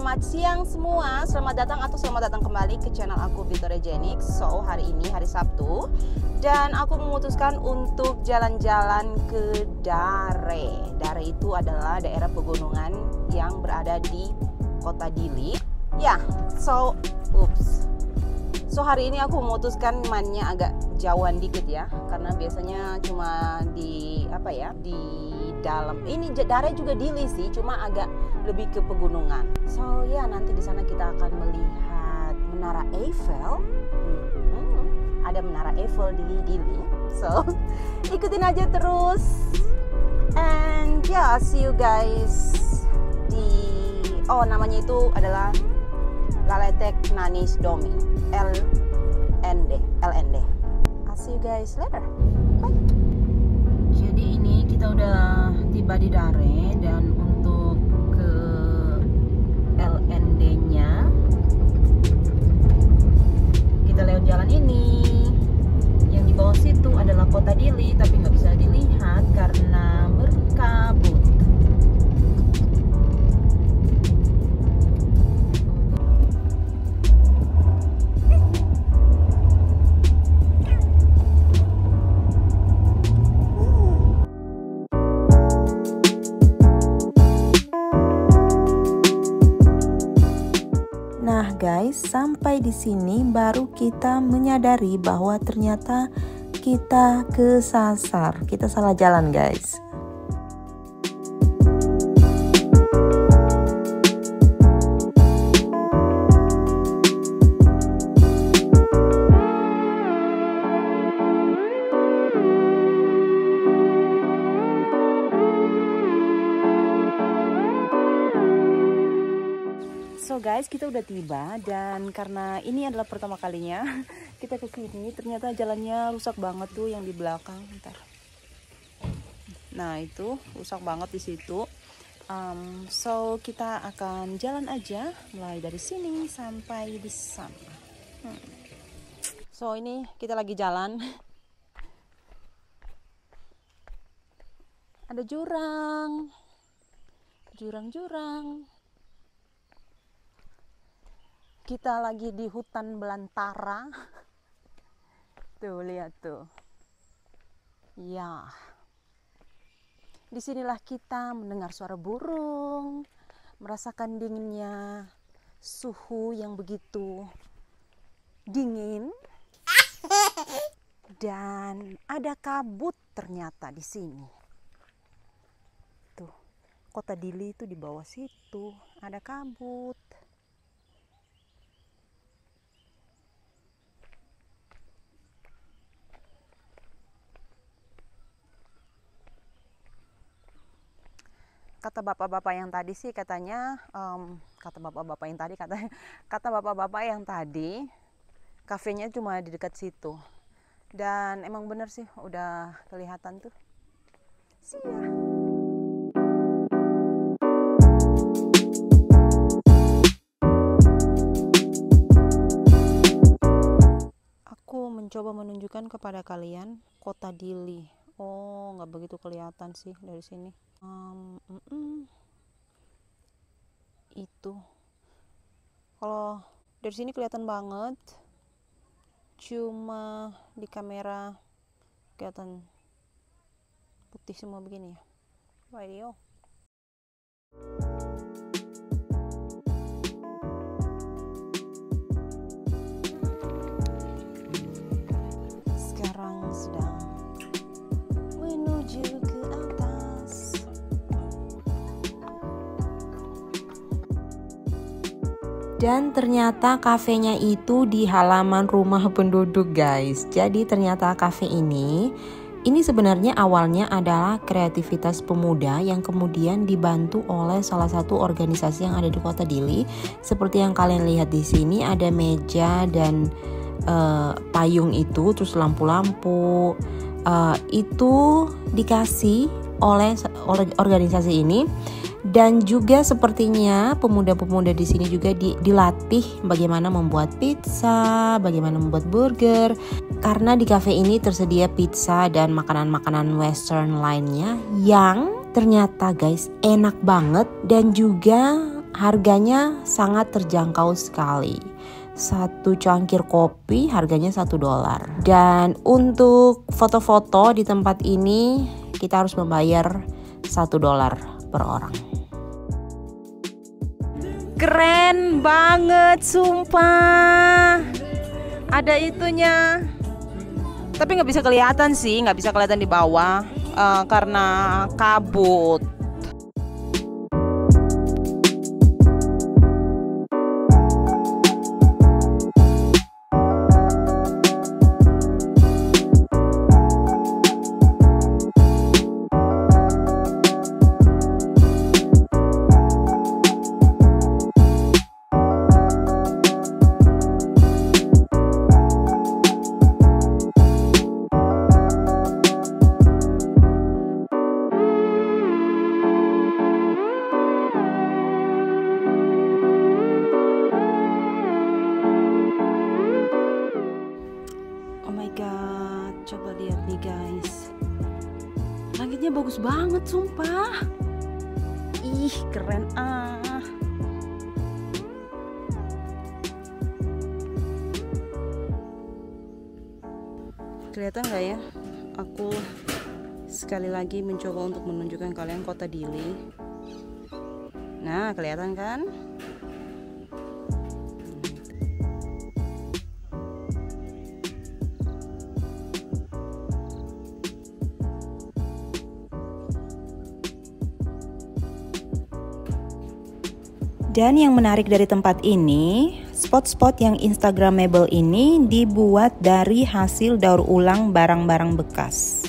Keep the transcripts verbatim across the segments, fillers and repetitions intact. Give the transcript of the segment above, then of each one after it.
selamat siang semua. Selamat datang atau selamat datang kembali ke channel aku Victoria Genix. So, hari ini hari Sabtu dan aku memutuskan untuk jalan-jalan ke Dare. Dare itu adalah daerah pegunungan yang berada di Kota Dili. Ya, yeah, so oops. So hari ini aku memutuskan mainnya agak jauhan dikit ya, karena biasanya cuma di apa ya, di dalam. Ini Dare juga Dili sih, cuma agak lebih ke pegunungan. So ya, nanti di sana kita akan melihat Menara Eiffel. Hmm, ada Menara Eiffel di Dili. So ikutin aja terus. And ya, yeah, see you guys di oh namanya itu adalah Laletek Nanis Domi L N D L N D. I'll see you guys later. Bye. Jadi ini kita udah tiba di Dare dan untuk ke L N D-nya kita lewat jalan ini. Yang di bawah situ adalah Kota Dili, tapi nggak bisa dilihat karena berkabut. Nah guys, sampai di sini baru kita menyadari bahwa ternyata kita kesasar. Kita salah jalan guys. So guys, kita udah tiba dan karena ini adalah pertama kalinya kita ke sini, ternyata jalannya rusak banget tuh yang di belakang. Bentar. Nah itu rusak banget di situ. Um, so kita akan jalan aja mulai dari sini sampai di sana. Hmm. So ini kita lagi jalan. Ada jurang, jurang-jurang. Kita lagi di hutan belantara. Tuh, lihat tuh. Ya. Disinilah kita mendengar suara burung, merasakan dinginnya suhu yang begitu dingin. Dan ada kabut ternyata di sini. Tuh, Kota Dili itu di bawah situ, ada kabut. Kata bapak-bapak yang tadi sih katanya, um, kata bapak-bapak yang tadi katanya, kata bapak-bapak yang tadi, kafenya cuma di dekat situ. Dan emang bener sih, udah kelihatan tuh. See ya. Aku mencoba menunjukkan kepada kalian Kota Dili. Oh, nggak begitu kelihatan sih dari sini. Um, mm -mm. Itu kalau dari sini kelihatan banget, cuma di kamera kelihatan putih semua begini ya. Radio. Sekarang sedang menuju ke atas. Dan ternyata kafenya itu di halaman rumah penduduk guys. Jadi ternyata kafe ini Ini sebenarnya awalnya adalah kreativitas pemuda yang kemudian dibantu oleh salah satu organisasi yang ada di Kota Dili. Seperti yang kalian lihat di sini, ada meja dan uh, payung itu, terus lampu-lampu. Uh, itu dikasih oleh organisasi ini. Dan juga sepertinya pemuda-pemuda di sini juga di, dilatih bagaimana membuat pizza, bagaimana membuat burger. Karena di cafe ini tersedia pizza dan makanan-makanan western lainnya yang ternyata guys enak banget dan juga harganya sangat terjangkau sekali. Satu cangkir kopi harganya satu dolar. Dan untuk foto-foto di tempat ini kita harus membayar satu dolar per orang. Keren banget, sumpah. Ada itunya. Tapi nggak bisa kelihatan sih, nggak bisa kelihatan di bawah uh, karena kabut. Coba lihat nih guys, langitnya bagus banget sumpah. Ih keren ah. Kelihatan gak ya? Aku sekali lagi mencoba untuk menunjukkan kalian kota Dili. Nah kelihatan kan? Dan yang menarik dari tempat ini, spot-spot yang instagramable ini dibuat dari hasil daur ulang barang-barang bekas.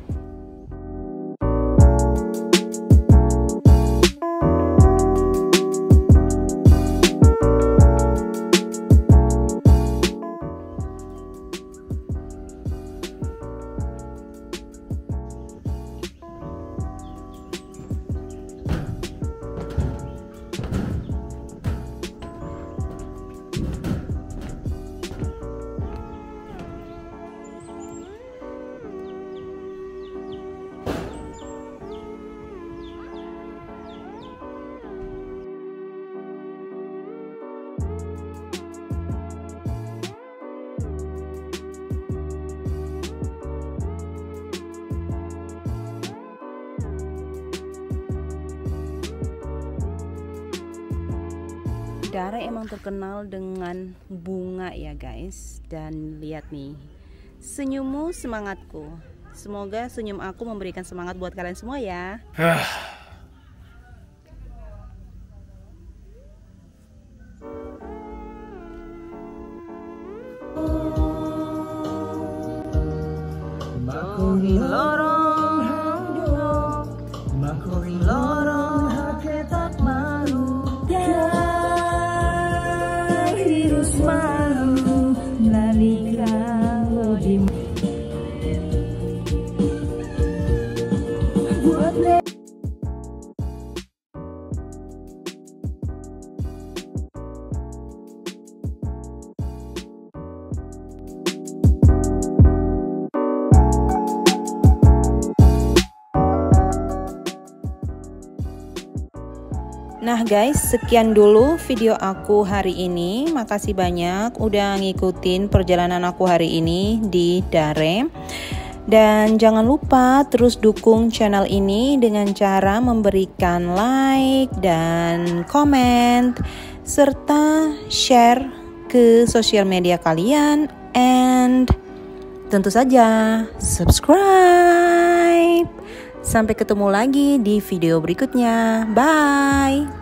Dare emang terkenal dengan bunga ya guys. Dan lihat nih, senyummu semangatku. Semoga senyum aku memberikan semangat buat kalian semua ya. Nah guys, sekian dulu video aku hari ini. Makasih banyak udah ngikutin perjalanan aku hari ini di Dare. Dan jangan lupa terus dukung channel ini dengan cara memberikan like dan komen, serta share ke sosial media kalian, and tentu saja subscribe. Sampai ketemu lagi di video berikutnya. Bye.